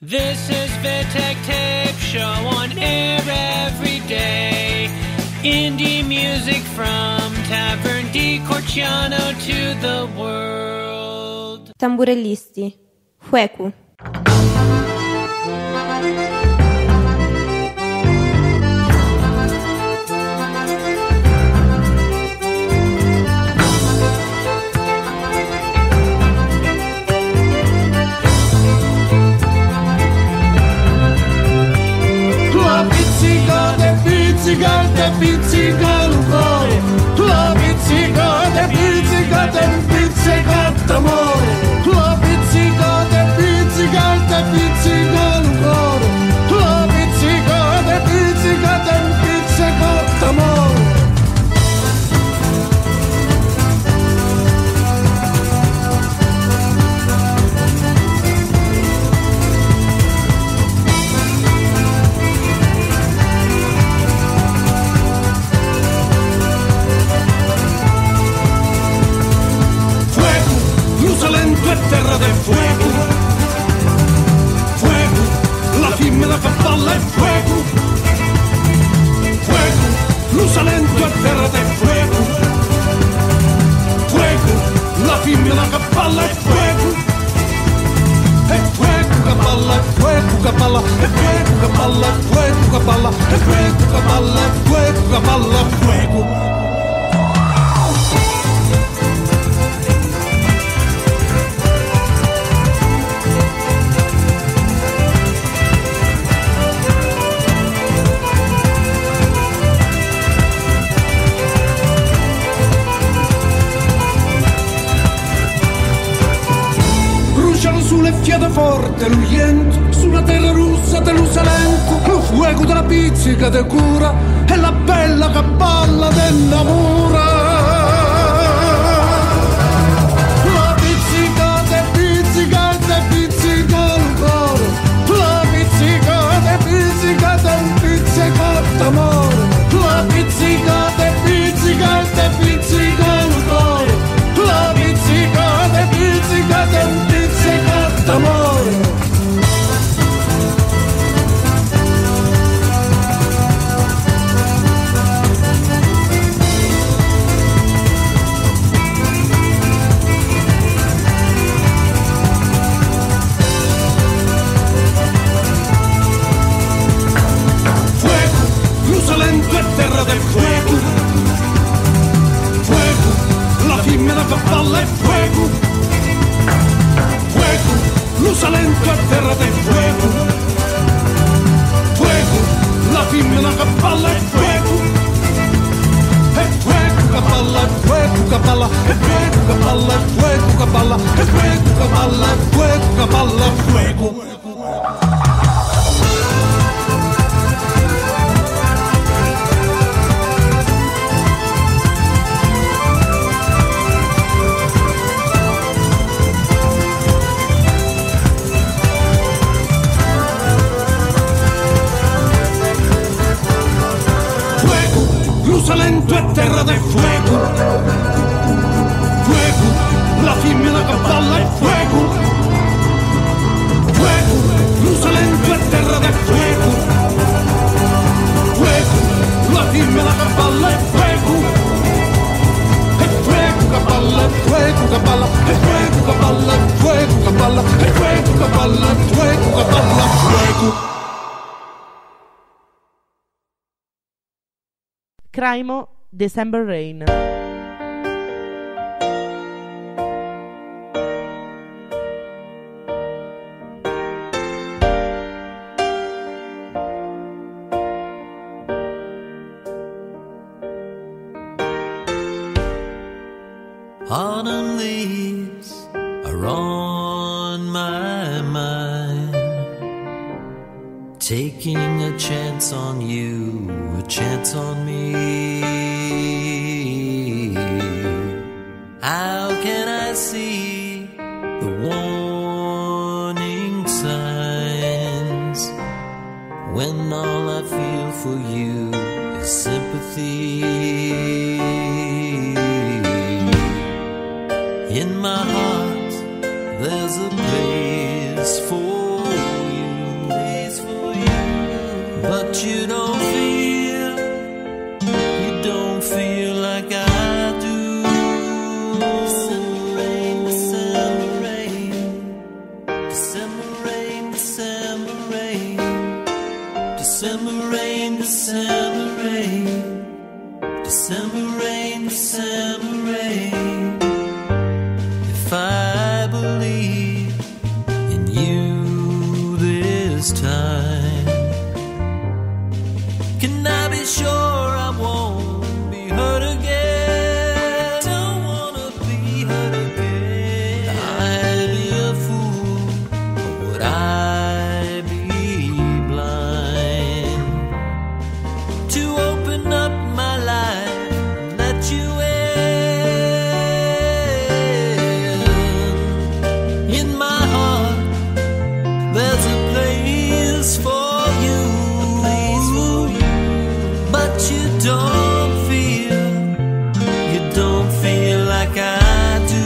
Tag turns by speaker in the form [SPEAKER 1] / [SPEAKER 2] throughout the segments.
[SPEAKER 1] This is Vitek Tape Show on air every day. Indie music from Tavern di Corciano to the world.
[SPEAKER 2] Tamburellisti. Fuecu.
[SPEAKER 3] Pizzicate, pizzicate un cuore, la pizzicate, pizzicate, pizzicate amore, la pizzicate, pizzicate, pizzicate un cuore, la pizzicate, pizzicate, pizzicate amore. Lento è terra del fuego, fuego, la fimmina che balla è fuego, fuego, l'usalento è terra del fuego, fuego, la fimmina che balla è fuego, e fuego che balla, e fuego che balla, e fuego che balla, e fuego che balla, e fuego che balla, e fuego che balla, e fuego. Sulle fiate forte l'uliento, sulla terra russa dell'usalento, lo fuoco della pizzica de cura e la bella che balla dell'amore. La pizzicate, pizzicate, pizzicate il cuore, la pizzicate, pizzicate, pizzicate amore, la pizzicate, pizzicate, pizzicate il cuore, la pizzicate, pizzicate, pizzicate amore. Fuego, l'usalento è terra del fuego, fuego, la fimmina che balla è fuego, fuego, l'usalento è terra del fuego, fuego, la fimmina che balla è fuego, e fuego che balla, e fuego che balla, e fuego che balla, e fuego che balla, e fuego che balla, e fuego che balla, e fuego. L'usalento è terra del fuego, fuego, la fimmina che balla è fuego, fuego, l'usalento è terra del fuego, fuego, la fimmina che balla è fuego, e fuego che balla, e fuego che balla, e fuego che balla, e fuego che balla, e fuego che balla, e fuego che balla, fuego.
[SPEAKER 4] Craimo, December Rain.
[SPEAKER 5] Autumn leaves are on my mind, taking a chance on you, a chance on me. How can I see the warning signs when all I feel for you is sympathy? In my heart there's a place for you. you don't feel like I do. December rain, December rain, December rain, December rain, December rain, December rain, December rain, December rain. If I believe in you this time, can I be sure I won't be hurt again? Don't wanna be hurt again. I'd be a fool, or would I be blind to open up my life and let you in? In my heart, there's a place for you, but you don't feel like I do.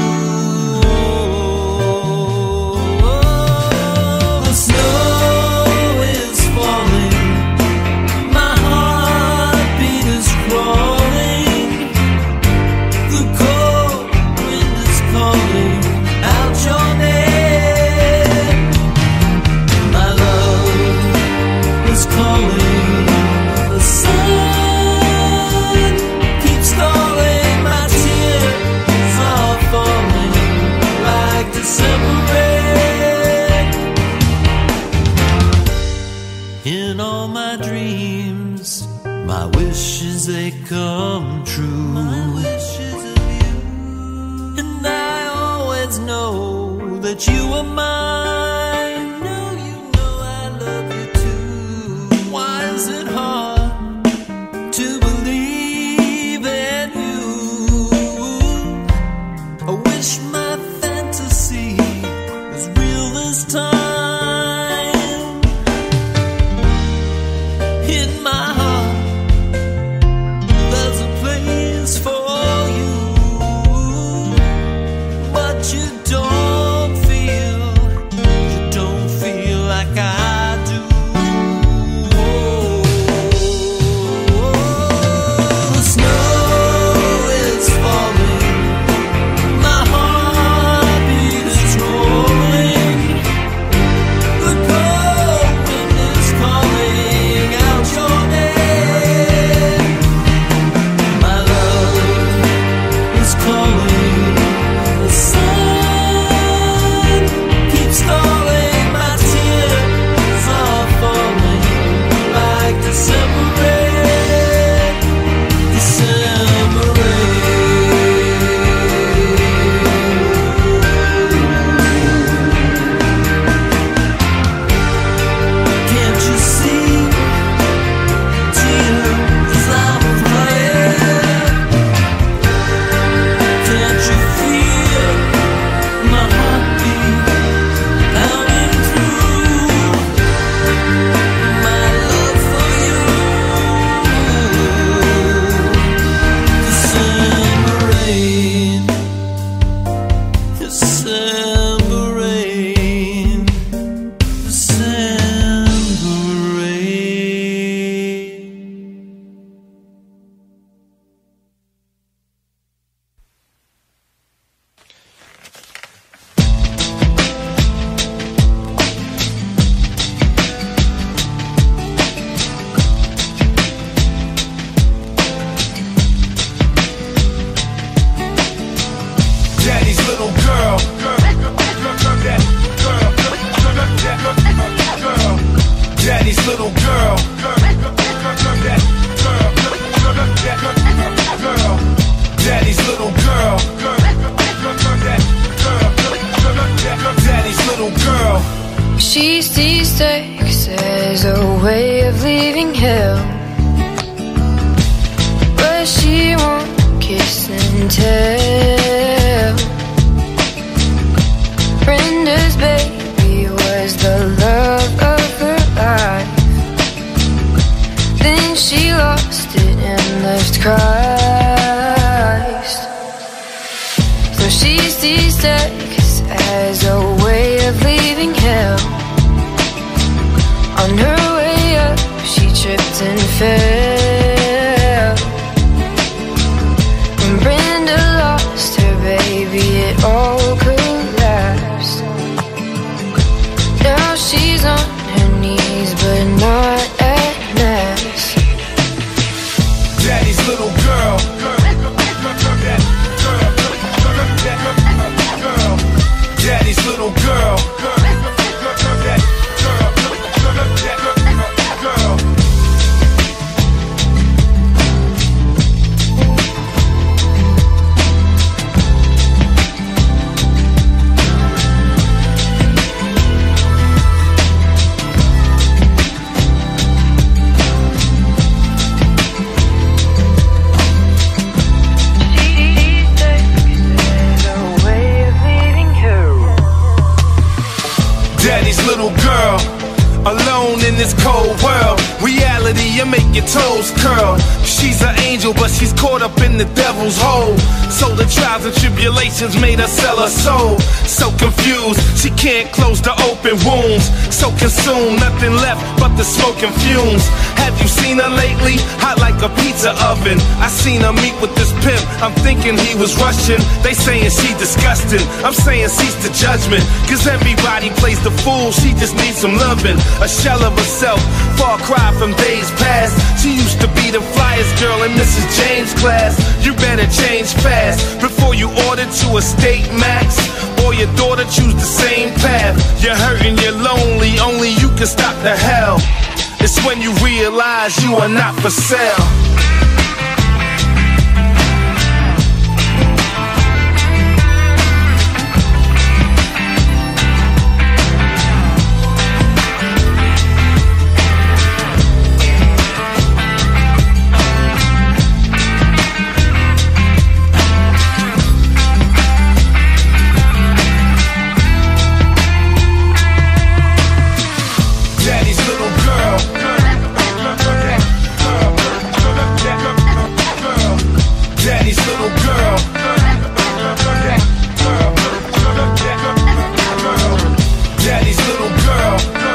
[SPEAKER 5] The snow is falling, my heartbeat is crawling, the cold wind is calling out your name. My love is calling, the sun keeps calling, my tears are falling like December rain. In all my dreams, my wishes they come true. My wishes of you, and I always know that you are mine. You know I love you too. Why is it hard to believe in you? I wish my fantasy was real this time. In my heart, there's a place for you, but you don't feel like I do. The snow is falling, my heartbeat is rolling, the cold wind is calling out your name. My love is calling, the sun keeps calling, my tears are falling like December rain, December rain. Can't you see tears I'm crying? Can't you feel my heartbeat pounding through? My love for you, December rain, December rain, December rain.
[SPEAKER 3] Daddy's little girl. Daddy's little girl. Daddy's little girl. Daddy's little girl.
[SPEAKER 6] She sees sex as a way of leaving hell, but she won't kiss and tell. Brenda's baby was the love of her life, then she lost it and left Christ. So she sees sex as a way of leaving hell. On her way up, she she's on her knees, but not at mass.
[SPEAKER 3] Daddy's little girl. Daddy's little girl. Daddy's little girl, alone in this cold world. Reality, you make your toes curl. She's an angel, but she's caught up in the devil's hole. So the trials and tribulations made her sell her soul. So confused, she can't close the open wounds. So consumed, nothing left but the smoke and fumes. Have you seen her lately? Hot like a pizza oven. I seen her meet with this pimp, I'm thinking he was Russian. They saying she disgusting, I'm saying cease the judgment. Cause everybody plays the fool, she just needs some loving. A shell of herself, far cry from days past. She used to be the flyest girl in Mrs. James' class. You better change fast before you order to a state max, or your daughter choose the same path. You're hurting, you're lonely, only you can stop the hell. It's when you realize you are not for sale. Daddy's little girl. Daddy's little girl. Daddy's little girl.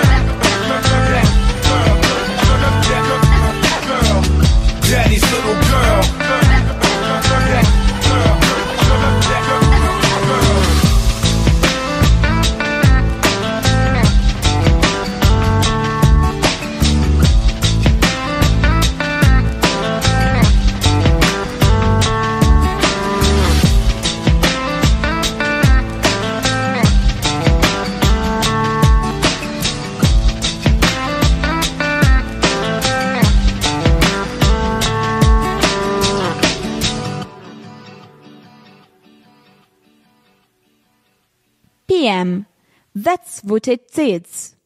[SPEAKER 3] Daddy's little girl.
[SPEAKER 2] PM. That's what it says.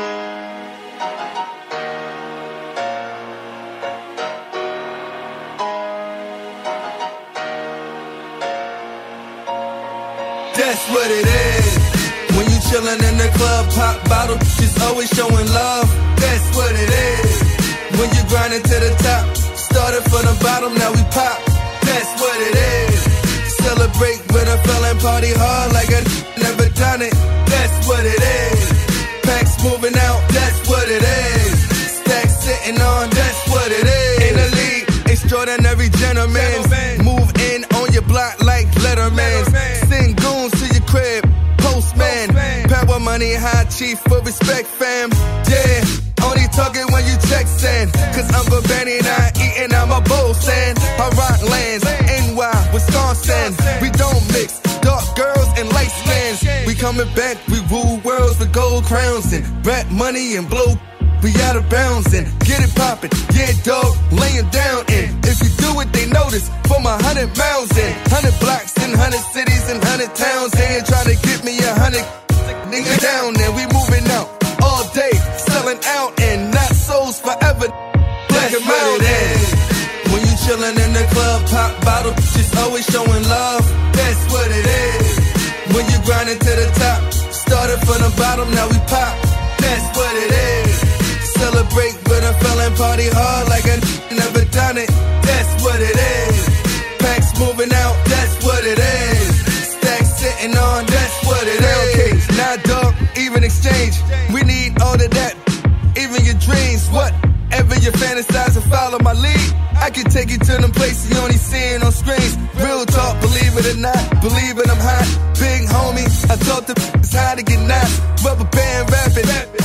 [SPEAKER 7] That's what it is. When you chillin' in the club, pop bottle, she's always showing love. That's what it is. When you grindin' to the top, started from the bottom, now we pop. That's what it is. Celebrate with a feeling, party hard like I never done it. That's what it is. Packs moving out, that's what it is. Stacks sitting on, that's what it is. In the league, extraordinary gentlemen. Move in on your block like Letterman. Send goons to your crib, postman. Power money, high chief for respect, fam. Yeah. Only talking when you check send. Cause I'm a Benny, not eating, I'm a bowl stand. I rock lands, NY, Wisconsin. We don't mix dark girls and light skins. We coming back, we rule worlds with gold crowns and rap money and blow. We out of bounds and get it poppin'. Yeah, dog, laying down and if you do it, they notice. From 100 miles and 100 blocks and 100 cities and 100 towns. They ain't trying to get me 100 niggas down and we moving out all day, selling out and not souls forever. Black and what it is. When you chillin' in the club, pop bottle, she's always showing love. That's what it is. When you grindin' to the top, started from the bottom, now we pop. That's what it is. Celebrate with a feeling, party hard like I never done it. That's what it is. Packs moving out, that's what it is. Stacks sitting on, that's what it is. Nah, dog, even exchange. We need all of that, even your dreams. Whatever you fantasize and follow my lead, I can take you to them places you only seeing on screens. Real talk, believe it or not, believe it, I'm hot. Big homie, I taught the how to get knots. Rubber band rapping,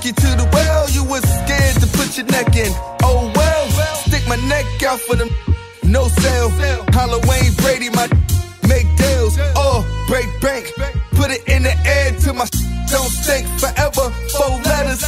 [SPEAKER 7] took you to the well, you was scared to put your neck in. Oh well, stick my neck out for them. No sale. Halloween Brady, my make deals. Oh, break bank. Put it in the air till my don't stink forever. 4 letters.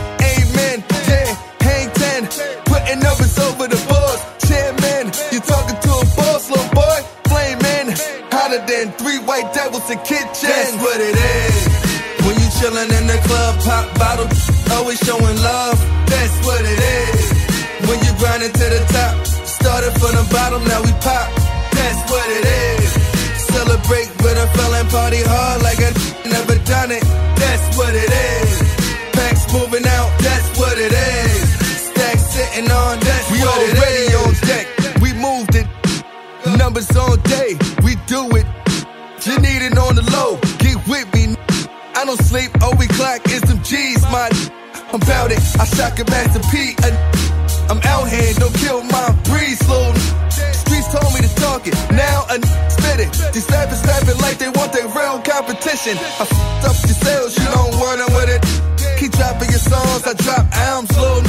[SPEAKER 7] Amen. Yeah, hang 10. Putting numbers over the boards. Chairman, you talking to a boss, little boy. Flaming. Hotter than 3 white devils in kitchen. That's what it is. When you chillin' in the club, pop bottle, always showing love. That's what it is. When you grindin' to the top, started from the bottom, now we pop. That's what it is. Celebrate with a felon, party hard like I never done it. That's what it is. Packs moving out, that's what it is. Stacks sitting on, that's we what it is. We already on deck, we moved it. Numbers on day, we do it. You need it on the low, get with me. I don't sleep, all we clock is them G's, my I'm about it, I shock a Master P. I'm out here, don't kill my breeze, slow. Streets told me to talk it, now I spit it. These rappers snapping like they want their real competition. I f***ed up your sales, you don't want them with it. Keep dropping your songs, I drop albums, low.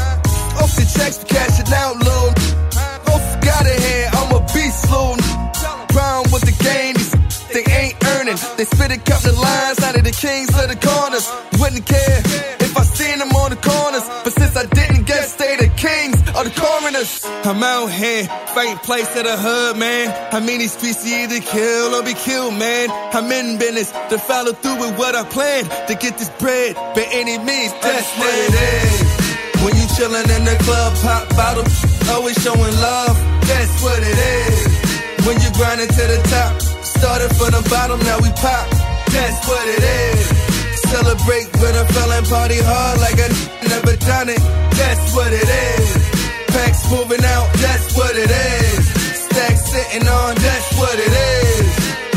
[SPEAKER 7] Off the checks for cashing out, low. Off got it here, I'm a beast, slow. Problem with the game, these they ain't earning. They spit it, count the lines out of the kings of the corners. Wouldn't care if I seen them on the corners, but since I didn't guess, they the kings of the coroners. I'm out here, fighting place to the hood, man. I mean these streets, you either kill or be killed, man. I'm in business to follow through with what I plan, to get this bread by any means. That's what it is. When you chillin' in the club, pop bottle, always showing love. That's what it is. When you grindin' to the top, started from the bottom, now we pop. That's what it is. Celebrate with a felon, party hard like I never done it. That's what it is. Packs moving out, that's what it is. Stacks sitting on, that's what it is.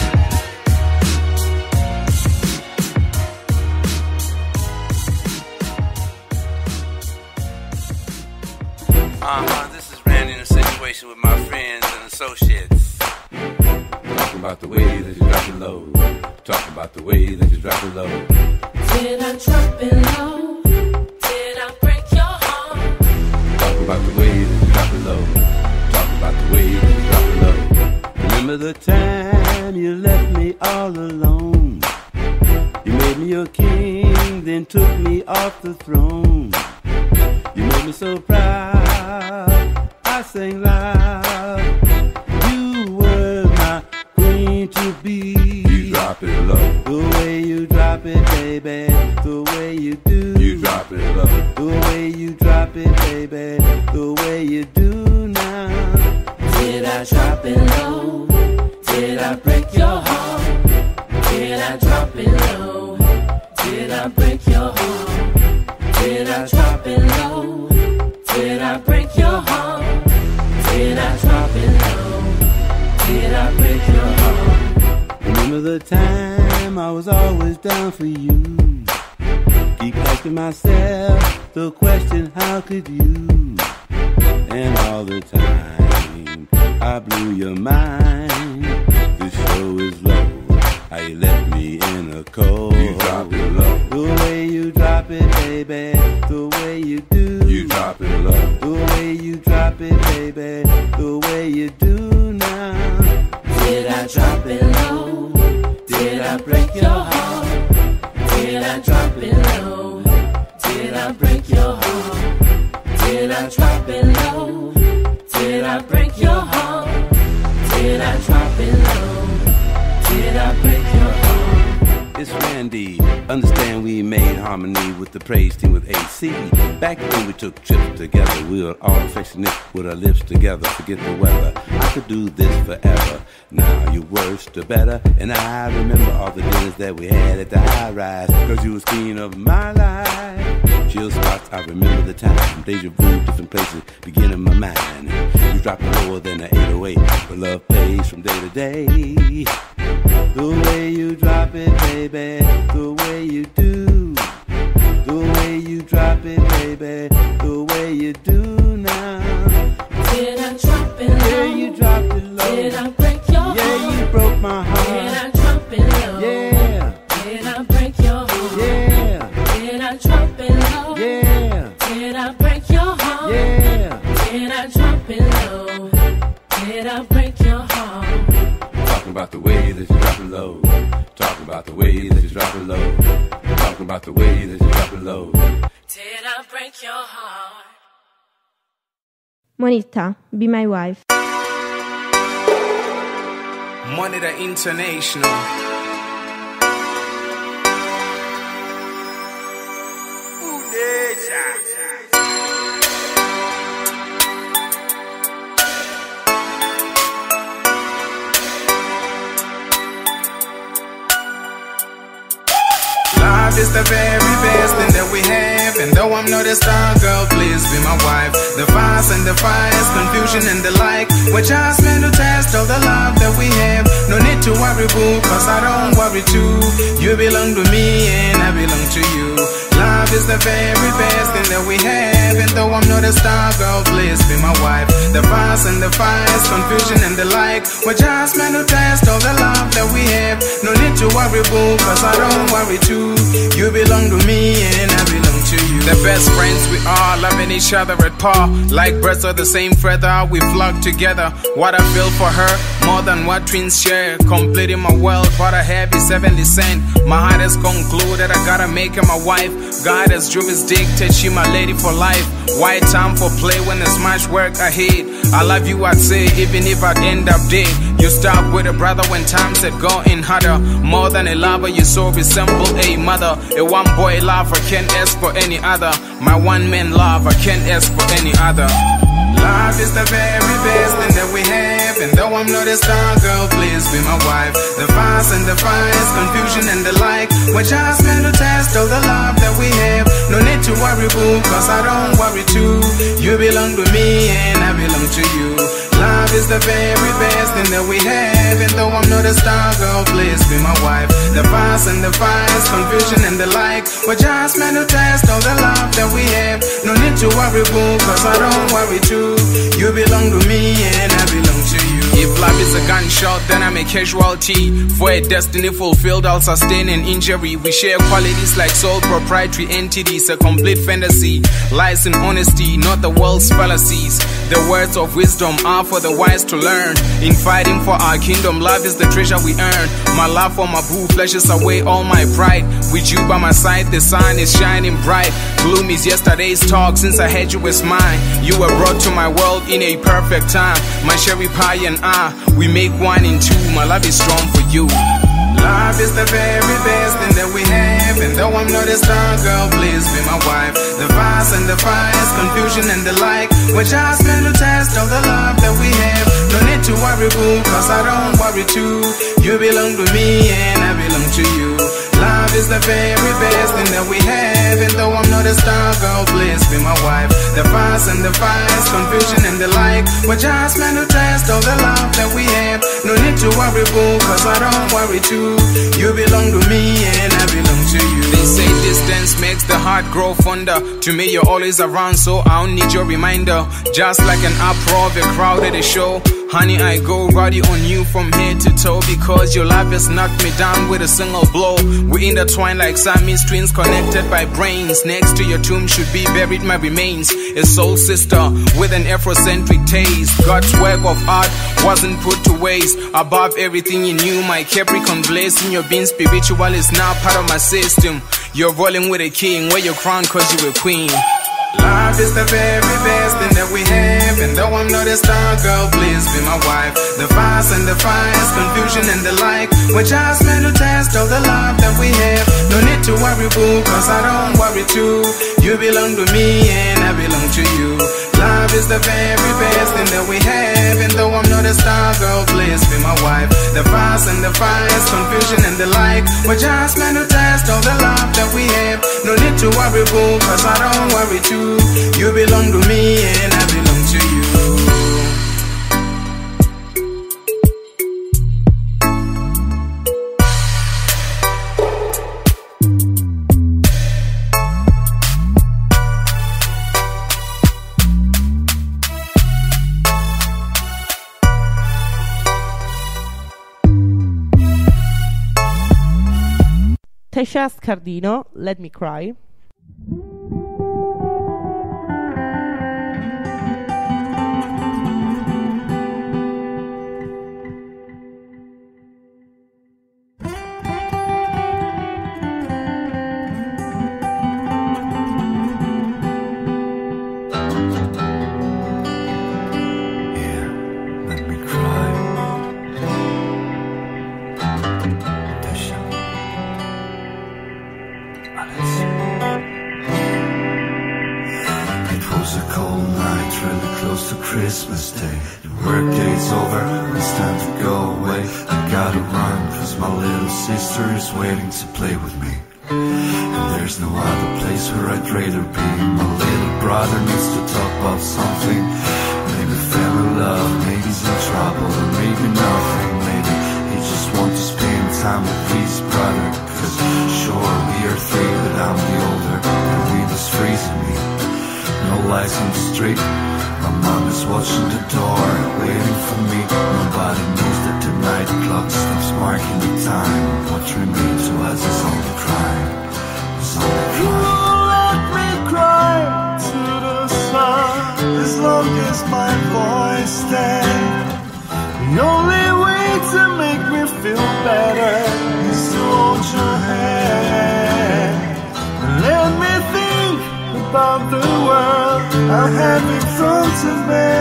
[SPEAKER 8] This is Randy in a situation with my friends and associates. Talking about the way that you drop it low. Talking about the way that you drop it low.
[SPEAKER 9] Did I drop it low? Did I break your heart?
[SPEAKER 8] Talking about the way that you drop it low. Talking about the way that you drop it low. Remember the time you left me all alone? You made me your king, then took me off the throne. You made me so proud, I sang loud. You were my queen to be. You drop it low. The way you drop it, baby. The way you do. You drop it low. The way you drop it, baby. The way you do now.
[SPEAKER 9] Did I drop it low? Did I break your heart? Did I drop it low? Did I break your heart? Did I drop it low? Did I break your heart? Did I drop it low? Did I break your heart?
[SPEAKER 8] Remember the time I was always down for you. Keep asking myself the question, how could you? And all the time I blew your mind. The show is low. How you left me in a cold. You drop it low. The way you drop it, baby. The way you do. You drop it low. The way you drop it, baby. The way you do now.
[SPEAKER 9] Did I drop it low? Did I break your heart? Did I drop it low? Did I break your heart? Did I drop it low? Did I break your heart? Did I drop it low? Did I break your heart?
[SPEAKER 8] It's Randy. Understand we made harmony with the praise team with AC. Back when we took trips together, we were all affectionate with our lips together. Forget the weather. I could do this forever. Now you're worse to better. And I remember all the dinners that we had at the high rise. Cause you was queen of my life. Chill spots, I remember the time. Deja vu, different places begin in my mind. You drop it lower than the 808. But love pays from day to day. The way you drop it, baby, the way you do. The way you drop it, baby, the way you do now.
[SPEAKER 9] Did I drop it low?
[SPEAKER 8] Yeah, you dropped it low.
[SPEAKER 9] Did I break your heart?
[SPEAKER 8] Yeah, you broke my heart.
[SPEAKER 9] Did I drop it low?
[SPEAKER 8] Yeah.
[SPEAKER 9] Did I break your heart?
[SPEAKER 8] Yeah.
[SPEAKER 9] Did I drop it low?
[SPEAKER 8] about the way that you drop it low.
[SPEAKER 9] Did I break your heart?
[SPEAKER 2] Monita, Be My Wife.
[SPEAKER 10] Monita International. Love is the very best thing that we have, and though I'm not a star girl, please be my wife. The fuss and the fires, confusion and the like, we're just meant to test all the love that we have. No need to worry, boo, cause I don't worry too. You belong to me and I belong to you. Love is the very best thing that we have, and though I'm not a star girl, please be my wife. The fuss and the fires, confusion and the like, we're just meant to test all the love that we have. No need to worry, boo, cause I don't worry too. You belong to me and I belong to you. The best friends we are, loving each other at par. Like birds of the same feather, we flock together. What I feel for her, more than what twins share. Completing my world, what I have is heavenly sent. My heart has concluded I gotta make her my wife. God has drew his dictate, she my lady for life. Why time for play when there's much work ahead? I love you, I'd say, even if I'd end up dead. You stuck with a brother when times had gone harder. More than a lover, you so resemble a mother. A one boy love, I can't ask for any other. My one man love, I can't ask for any other. Love is the very best thing that we have, and though I'm not a star girl, please be my wife. The fuss and the fires, confusion and the like, we're just meant to test all the love that we have. No need to worry, boo, cause I don't worry too. You belong to me and I belong to you. Love is the very best thing that we have, and though I'm not a star girl, please be my wife. The fuss and the fires, confusion and the like, we're just meant to test all the love that we have. No need to worry, boo, cause I don't worry too. You belong to me and I belong to you. If love is a gunshot, then I'm a casualty. For a destiny fulfilled, I'll sustain an injury. We share qualities like sole proprietary entities, a complete fantasy. Lies in honesty, not the world's fallacies. The words of wisdom are for the wise to learn. In fighting for our kingdom, love is the treasure we earn. My love for my boo flushes away all my pride. With you by my side, the sun is shining bright. Gloom is yesterday's talk, since I had you as mine. You were brought to my world in a perfect time. My cherry pie and I, we make one in two. My love is strong for you. Love is the very best thing that we have, and though I'm not a star girl, please be my wife. The fuss and the fires, confusion and the like, we're just meant to test all the love that we have. No need to worry, boo, cause I don't worry too. You belong to me and I belong to you. Love is the very best thing that we have, and though I'm not a star girl, please be my wife. The fuss and the fires, confusion and the like, we're just meant to test all the love that we have. No need to worry, boo, cause I don't worry too. You belong to me and I belong to you. They say distance makes the heart grow fonder. To me you're always around, so I don't need your reminder. Just like an uproar of a crowd at a show, honey, I go rowdy on you from head to toe, because your love has knocked me down with a single blow. We intertwine like Siamese twins, connected by brains. Next to your tomb should be buried my remains. A soul sister with an Afrocentric taste. God's work of art wasn't put to waste. Above everything you knew, my Capricorn blessing. Your being spiritual is now part of my system. You're rolling with a king, wear your crown cause you a queen. Love is the very best thing that we have, and though I'm not a star girl, please be my wife. The fuss and the fires, confusion and the like, we're just meant to test all the love that we have. No need to worry, boo, cause I don't worry too. You belong to me and I belong to you. Love is the very best thing that we have, and though I'm not a star girl, please be my wife. The fuss and the fires, confusion and the like, we're just meant to test all the love that we have. No need to worry, boo, cause I don't worry too. You belong to me and I belong to you.
[SPEAKER 4] Tesha Scardino, Let Me Cry.
[SPEAKER 11] was a cold night, really close to Christmas Day. The work day's over, it's time to go away. I gotta run, cause my little sister is waiting to play with me. And there's no other place where I'd rather be. My little brother needs to talk about something. Maybe family love, maybe he's in trouble, or maybe nothing. Maybe he just wants to spend time with his brother. Cause sure, we are three, but I'm the older, and we was freezing me. No lights on the street, my mom is watching the door, waiting for me. Nobody knows that the night clock stops marking the time. What remains to us is only crying, is only crying.
[SPEAKER 12] Let me cry to the sun, as long as my voice stands. The only way to make me feel better is to hold your hand. Let me think about the world I have in front of me.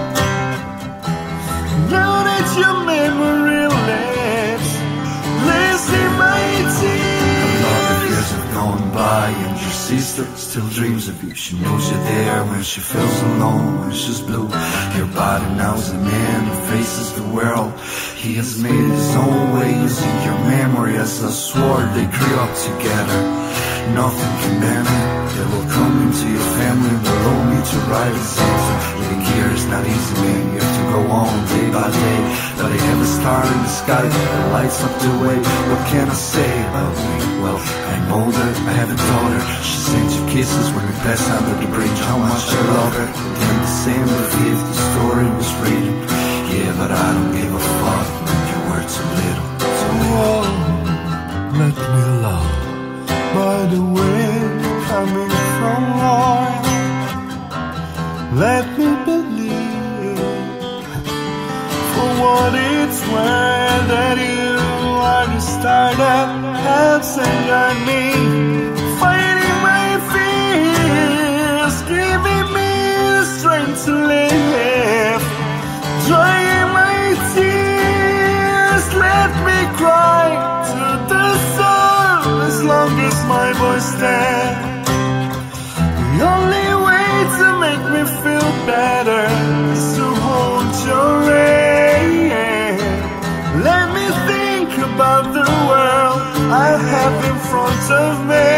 [SPEAKER 12] Now that your memory lives, listen my tears.
[SPEAKER 11] A lot of years have gone by and your sister still dreams of you. She knows you're there when she feels alone, when she's blue. Your body now is a man who faces the world. He has made his own way using your memory as a sword. They grew up together, nothing can bend it. They will come into your family and allow me to write his answer. Living here is not easy, man, you have to go on day by day. But I have a star in the sky that lights up the way. What can I say about me? Well, I'm older, I have a daughter. She sends you kisses when we pass under the bridge. How much I love her. Then December 5th, the story was written. Yeah, but I don't give a fuck when you were too little, too little.
[SPEAKER 12] Let me love by the wind coming from north. Let me believe for what it's worth that you are the star that helps and guide me, fighting my fears, giving me the strength to live, drying my tears. Let me cry to the sun as long as my voice stands. The only way to make me feel better is to hold your hand. Let me think about the world I have in front of me.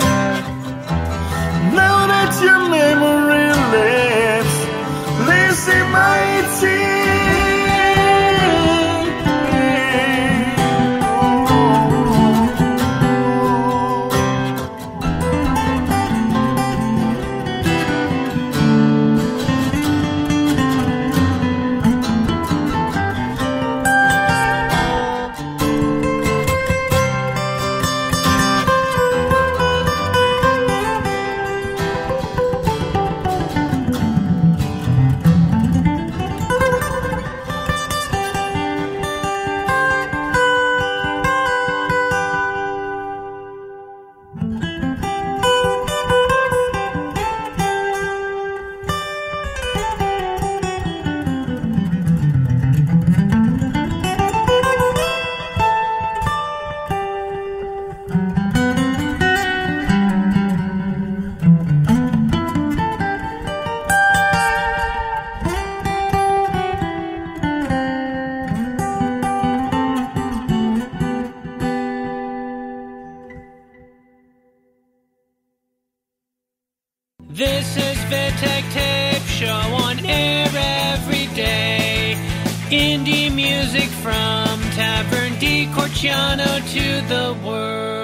[SPEAKER 12] Now that your memory lives, listen my tears.
[SPEAKER 1] This is Vitek Tape Show on air every day. Indie music from Tavern di Corciano to the world.